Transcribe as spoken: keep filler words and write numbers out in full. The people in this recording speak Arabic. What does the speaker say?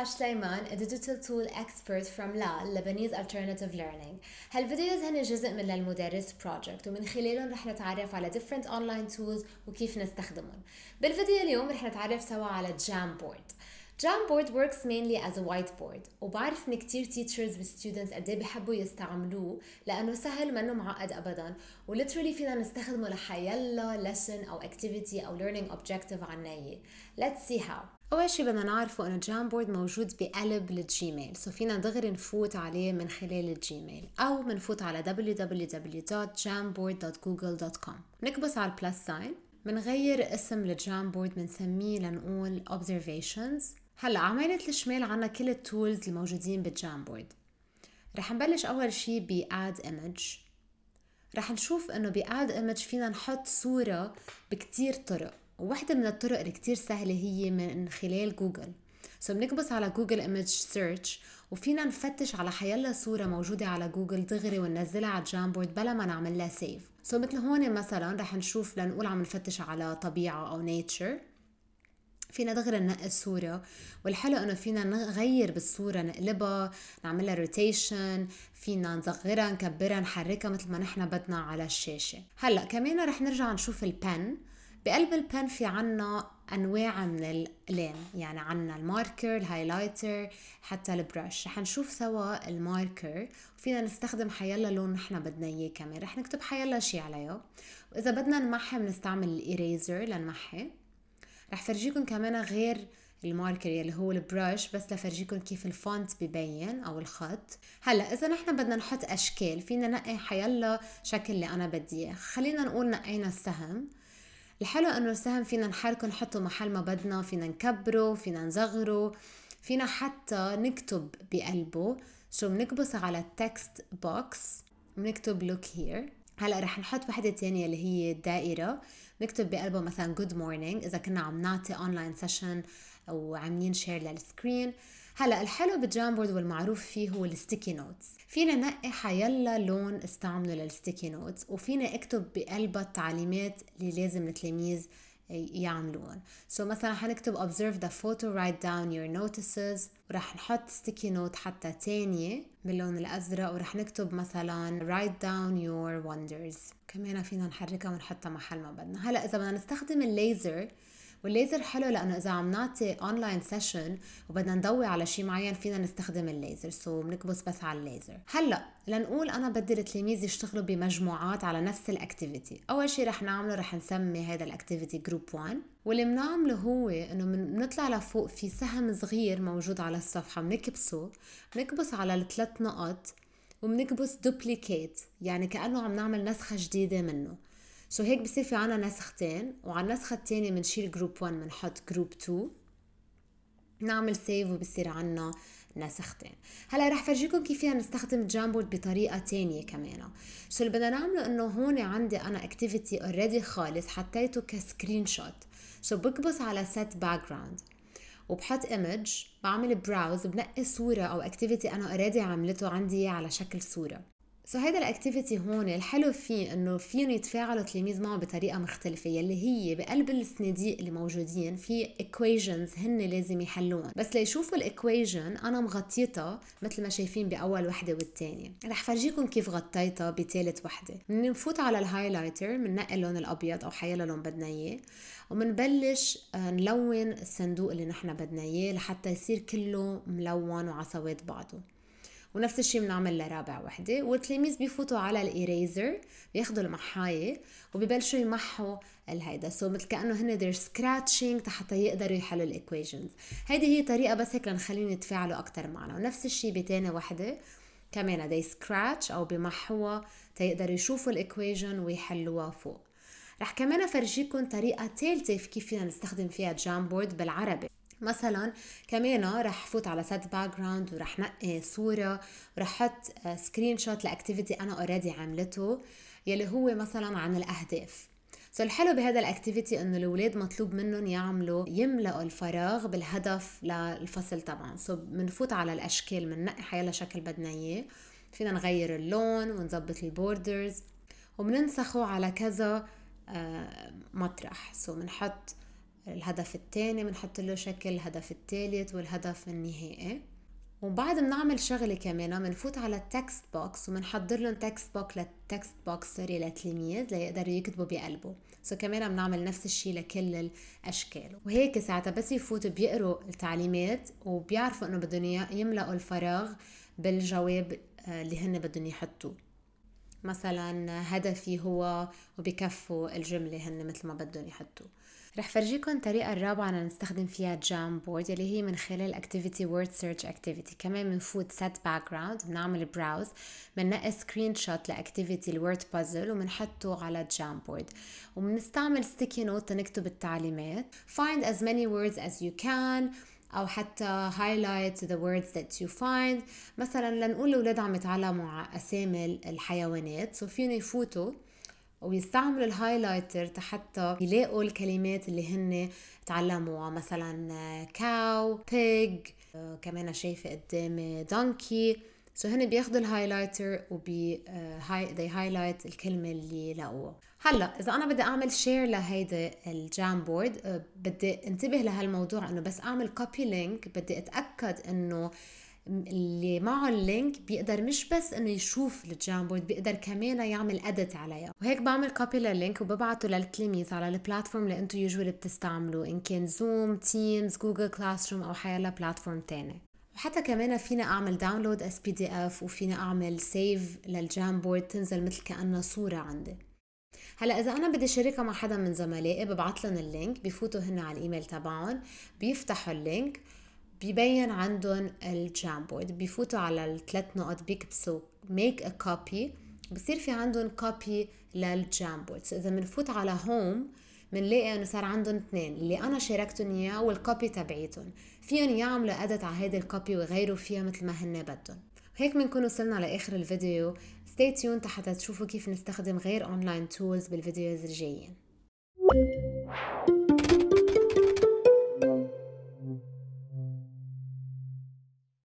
Haj Sulaiman, a digital tool expert from L A L Lebanese Alternative Learning. هالفيديوز هن جزء من المدرس project ومن خلالهم رح نتعرف على different online tools وكيف نستخدمهم. بالفيديو اليوم رح نتعرف سوا على Jamboard. Jamboard works mainly as a whiteboard وبعرف من كتير teachers و students قد ايه بيحبوا يستعملوه لأنه سهل منه معقد أبداً و literally فينا نستخدمه لحيلا lesson أو activity أو learning objective عناية. Let's see how. أول شي بدنا نعرفه إنه Jamboard موجود بقلب الجيميل، سو فينا دغري نفوت عليه من خلال الجيميل أو منفوت على دبليو دبليو دبليو دوت جامبورد دوت جوجل دوت كوم. نكبس على البلس ساين، منغير اسم الجامبورد منسميه لنقول observations. هلا عمالة الشمال عنا كل التولز الموجودين بالجامبورد. رح نبلش أول شي ب add image. رح نشوف إنه ب add image فينا نحط صورة بكتير طرق، وواحدة من الطرق اللي كتير سهلة هي من خلال جوجل. سو بنكبس على جوجل ايمج سيرش وفينا نفتش على حيلا صورة موجودة على جوجل دغري وننزلها على جامبورد بلا ما نعمل لها سيف. سو مثل هون مثلا رح نشوف لنقول عم نفتش على طبيعة أو نيتشر، فينا دغري ننقي الصورة، والحلو انه فينا نغير بالصورة، نقلبها، نعملها روتيشن، فينا نصغرها، نكبرها، نحركها مثل ما نحن بدنا على الشاشة. هلا كمان رح نرجع نشوف البن. بقلب البن في عنا انواع من الأقلام، يعني عنا الماركر، الهايلايتر، حتى البرش. رح نشوف سوا الماركر وفينا نستخدم حيلا لون نحن بدنا اياه، كمان رح نكتب حيلا شي عليه، واذا بدنا نمحي بنستعمل الايريزر لنمحي. رح فرجيكم كمان غير الماركر يلي هو البرش، بس لفرجيكم كيف الفونت ببين او الخط. هلا اذا نحن بدنا نحط اشكال فينا نقي حيلا شكل اللي انا بدي. خلينا نقول نقينا السهم. الحلو انه السهم فينا نحركه نحطه محل ما بدنا، فينا نكبره، فينا نصغره، فينا حتى نكتب بقلبه. شو بنكبس على التكست بوكس ونكتب look here. هلا رح نحط وحده تانية اللي هي الدائره، نكتب بقلبه مثلا good morning اذا كنا عم نعطي اونلاين سيشن او عاملين شير للسكرين. هلا الحلو بالجامبورد والمعروف فيه هو الستيكي نوتس. فينا نقي حيلا لون استعمله للستيكي نوتس، وفينا اكتب بقلبها التعليمات اللي لازم التلاميذ يعملون. سو so مثلا حنكتب observe the photo, write down your notices، ورح نحط sticky note حتى تانية باللون الأزرق، ورح نكتب مثلا write down your wonders. كمان فينا نحركها ونحطها محل ما بدنا. هلا إذا بدنا نستخدم الليزر، والليزر حلو لأنه إذا عم نعطي أونلاين سيشن وبدنا نضوي على شيء معين فينا نستخدم الليزر. سو so بنكبس بس على الليزر. هلا لنقول أنا بدي التلاميذ يشتغلوا بمجموعات على نفس الأكتيفيتي. أول شيء رح نعمله رح نسمي هذا الأكتيفيتي جروب واحد، واللي بنعمله هو إنه بنطلع لفوق في سهم صغير موجود على الصفحة، بنكبسه، بنكبس على الثلاث نقط وبنكبس دوبليكيت، يعني كأنه عم نعمل نسخة جديدة منه. سو so هيك بصير في عنا نسختين، وعلى النسخة التانية منشيل جروب واحد منحط جروب اثنين، نعمل سيف وبصير عنا نسختين. هلا رح فرجيكم كيف فينا نستخدم جامبورد بطريقة تانية كمان. سو اللي بدنا نعمله انه هون عندي انا اكتيفيتي اوريدي خالص حطيته كسكرين شوت. سو بكبس على set background وبحط image، بعمل براوز، بنقي صورة او اكتيفيتي انا اوريدي عملته عندي على شكل صورة. سو so هيدا الاكتيفيتي هون الحلو فيه انه فيهم يتفاعلوا التلاميذ معه بطريقه مختلفه، يلي هي بقلب الصناديق اللي موجودين في equations هن لازم يحلوهم. بس ليشوفوا الايكويشن انا مغطيتها مثل ما شايفين باول وحده والثانيه. رح فرجيكم كيف غطيتها بثالث وحده. بنفوت على الهايلايتر، بننقي اللون الابيض او حيلا لون بدنا اياه، وبنبلش نلون الصندوق اللي نحن بدنا اياه لحتى يصير كله ملون وعصوات بعضه. ونفس الشيء بنعمل لرابع وحدة، والتلاميذ بيفوتوا على الايريزر، بياخدوا المحاية وبيبلشوا يمحوا الهيدا. سو مثل كأنه هن they're scratching حتى يقدروا يحلوا الايكويشنز. هيدي هي طريقة بس هيك لنخليهم يتفاعلوا أكتر معنا. ونفس الشيء بتاني وحدة كمان they scratch أو بيمحوها تيقدروا يشوفوا الايكويشن ويحلوها فوق. رح كمان أفرجيكم طريقة ثالثة كيف فينا نستخدم فيها جامبورد بالعربي. مثلا كمان رح فوت على set background ورح نقي صورة ورح حط سكرين شوت لأكتيفيتي أنا اوريدي عملته يلي هو مثلا عن الأهداف. سو so الحلو بهذا الأكتيفيتي إنه الأولاد مطلوب منهم يعملوا يملأوا الفراغ بالهدف للفصل طبعا. سو so بنفوت على الأشكال، بننقي حيلا شكل بدنا إياه، فينا نغير اللون ونظبط البوردرز وبننسخه على كذا مطرح. سو so بنحط الهدف الثاني بنحط له شكل، الهدف الثالث والهدف النهائي. وبعد بنعمل شغلة كمان بنفوت على التكست بوكس وبنحضر لهم تكست بوك للتكست بوكس سوري للتلاميذ ليقدروا يكتبوا بقلبه. سو كمان بنعمل نفس الشيء لكل الاشكال، وهيك ساعتها بس يفوتوا بيقروا التعليمات وبيعرفوا انه بدهم يملأوا الفراغ بالجواب اللي هن بدهم يحطوه. مثلا هدفي هو، وبكفوا الجملة هن مثل ما بدهم يحطوا. رح فرجيكم الطريقة الرابعة نستخدم فيها جامبورد اللي هي من خلال activity word search activity. كمان بنفوت set background، بنعمل browse، بننقي screen shot لactivity الword puzzle وبنحطه على جامبورد، وبنستعمل sticky note تنكتب التعليمات. find as many words as you can، أو حتى highlight the words that you find. مثلا لنقول الأولاد عم يتعلموا على أسامي الحيوانات، سو فيهم يفوتوا ويستعملوا الهايلايتر حتى يلاقوا الكلمات اللي هن تعلموها، مثلا cow, pig، كمان شايفة قدامي donkey. سو هن بياخدوا الهايلايتر وبي they highlight الكلمة اللي لقوها. هلا اذا انا بدي اعمل شير لهيدا الجامبورد بدي انتبه لهالموضوع انه بس اعمل كوبي لينك بدي اتاكد انه اللي معه اللينك بيقدر مش بس انه يشوف الجامبورد، بيقدر كمان يعمل اديت عليها. وهيك بعمل كوبي لللينك وببعته للتلاميذ على البلاتفورم اللي انتم يوجوالي بتستعملوه، ان كان زوم، تيمز، جوجل كلاس روم او حيلا بلاتفورم تاني. وحتى كمان فينا اعمل داونلود اس بي دي اف، وفينا اعمل سيف للجامبورد تنزل مثل كأنها صورة عندي. هلا اذا انا بدي شاركها مع حدا من زملائي ببعث لهم اللينك، بيفوتوا هن على الايميل تبعهم، بيفتحوا اللينك، بيبين عندهم الجامبورد، بيفوتوا على الثلاث نقط بيكبسوا make a copy، بصير في عندهم copy للجامبورد. اذا بنفوت على هوم بنلاقي انه صار عندهم اثنين، اللي انا شاركتهم اياه والكوبي تبعيتهم، فيهم يعملوا ادت على هيدي الكوبي ويغيروا فيها مثل ما هن بدهم. وهيك بنكون وصلنا لاخر الفيديو. stay tuned حتى تشوفوا كيف نستخدم غير اونلاين تولز بالفيديوز الجايين.